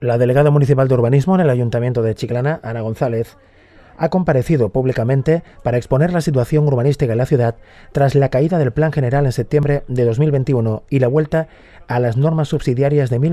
La delegada municipal de urbanismo en el Ayuntamiento de Chiclana, Ana González, ha comparecido públicamente para exponer la situación urbanística en la ciudad tras la caída del Plan General en septiembre de 2021 y la vuelta a las normas subsidiarias de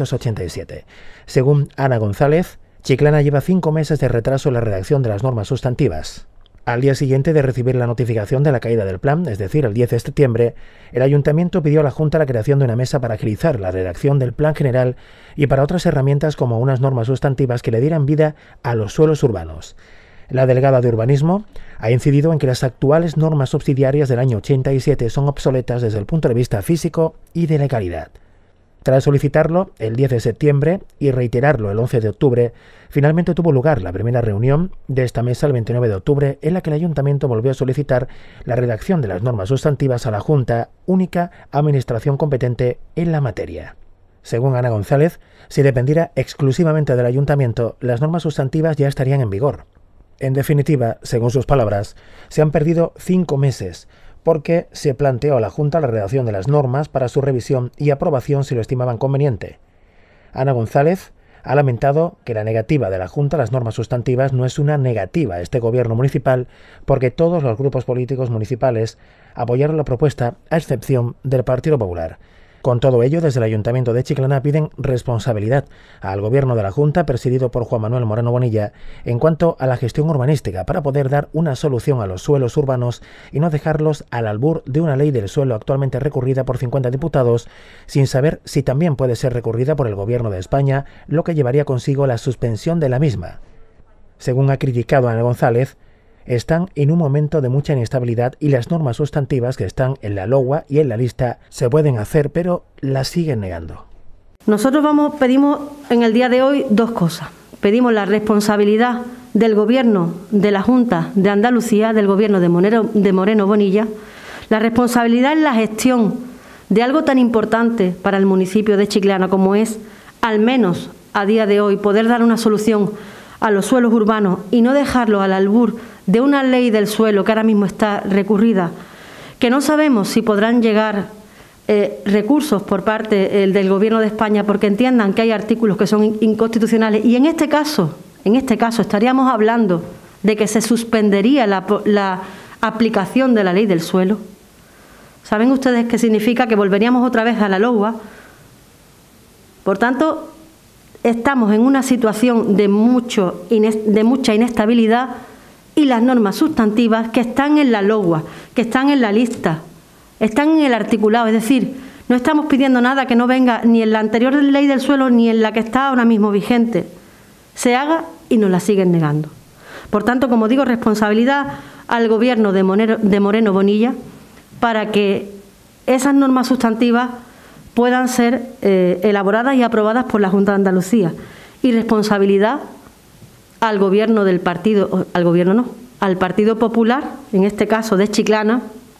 1987. Según Ana González, Chiclana lleva 5 meses de retraso en la redacción de las normas sustantivas. Al día siguiente de recibir la notificación de la caída del plan, es decir, el 10 de septiembre, el Ayuntamiento pidió a la Junta la creación de una mesa para agilizar la redacción del Plan General y para otras herramientas como unas normas sustantivas que le dieran vida a los suelos urbanos. La delegada de Urbanismo ha incidido en que las actuales normas subsidiarias del año 87 son obsoletas desde el punto de vista físico y de legalidad. Tras solicitarlo el 10 de septiembre y reiterarlo el 11 de octubre, finalmente tuvo lugar la primera reunión de esta mesa el 29 de octubre, en la que el Ayuntamiento volvió a solicitar la redacción de las normas sustantivas a la Junta, única administración competente en la materia. Según Ana González, si dependiera exclusivamente del Ayuntamiento, las normas sustantivas ya estarían en vigor. En definitiva, según sus palabras, se han perdido 5 meses, porque se planteó a la Junta la redacción de las normas para su revisión y aprobación si lo estimaban conveniente. Ana González ha lamentado que la negativa de la Junta a las normas sustantivas no es una negativa a este gobierno municipal, porque todos los grupos políticos municipales apoyaron la propuesta, a excepción del Partido Popular. Con todo ello, desde el Ayuntamiento de Chiclana piden responsabilidad al Gobierno de la Junta, presidido por Juan Manuel Moreno Bonilla, en cuanto a la gestión urbanística, para poder dar una solución a los suelos urbanos y no dejarlos al albur de una ley del suelo actualmente recurrida por 50 diputados, sin saber si también puede ser recurrida por el Gobierno de España, lo que llevaría consigo la suspensión de la misma. Según ha criticado Ana González, están en un momento de mucha inestabilidad y las normas sustantivas que están en la LOA y en la lista se pueden hacer, pero las siguen negando. Nosotros pedimos en el día de hoy 2 cosas. Pedimos la responsabilidad del Gobierno de la Junta de Andalucía, del Gobierno de Moreno Bonilla, la responsabilidad en la gestión de algo tan importante para el municipio de Chiclana como es, al menos a día de hoy, poder dar una solución a los suelos urbanos y no dejarlo al albur de una ley del suelo que ahora mismo está recurrida, que no sabemos si podrán llegar recursos por parte del Gobierno de España porque entiendan que hay artículos que son inconstitucionales y en este caso estaríamos hablando de que se suspendería la aplicación de la ley del suelo. ¿Saben ustedes qué significa? Que volveríamos otra vez a la LOA. Por tanto, estamos en una situación de mucha inestabilidad y las normas sustantivas que están en la LOA, que están en la lista, están en el articulado. Es decir, no estamos pidiendo nada que no venga ni en la anterior ley del suelo ni en la que está ahora mismo vigente. Se haga y nos la siguen negando. Por tanto, como digo, responsabilidad al Gobierno de Moreno Bonilla para que esas normas sustantivas puedan ser elaboradas y aprobadas por la Junta de Andalucía. Y responsabilidad al Gobierno del partido, al Partido Popular, en este caso de Chiclana,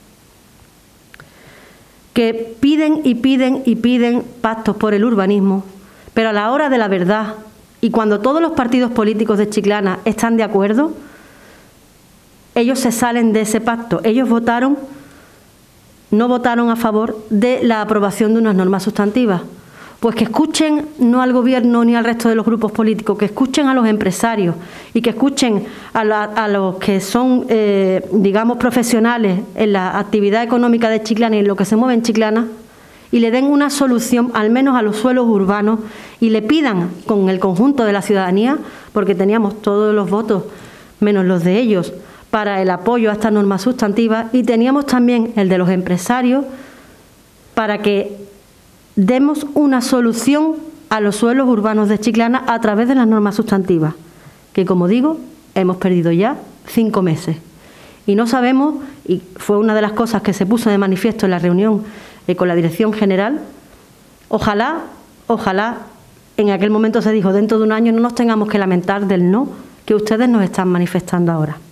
que piden y piden y piden pactos por el urbanismo, pero a la hora de la verdad y cuando todos los partidos políticos de Chiclana están de acuerdo, ellos se salen de ese pacto. Ellos no votaron a favor de la aprobación de unas normas sustantivas. Pues que escuchen no al Gobierno ni al resto de los grupos políticos, que escuchen a los empresarios y que escuchen a los que son, digamos, profesionales en la actividad económica de Chiclana y en lo que se mueve en Chiclana y le den una solución al menos a los suelos urbanos y le pidan con el conjunto de la ciudadanía, porque teníamos todos los votos menos los de ellos, para el apoyo a estas normas sustantivas y teníamos también el de los empresarios para que demos una solución a los suelos urbanos de Chiclana a través de las normas sustantivas, que como digo, hemos perdido ya 5 meses. Y no sabemos, y fue una de las cosas que se puso de manifiesto en la reunión con la Dirección General, ojalá, en aquel momento se dijo, dentro de un año no nos tengamos que lamentar del no que ustedes nos están manifestando ahora.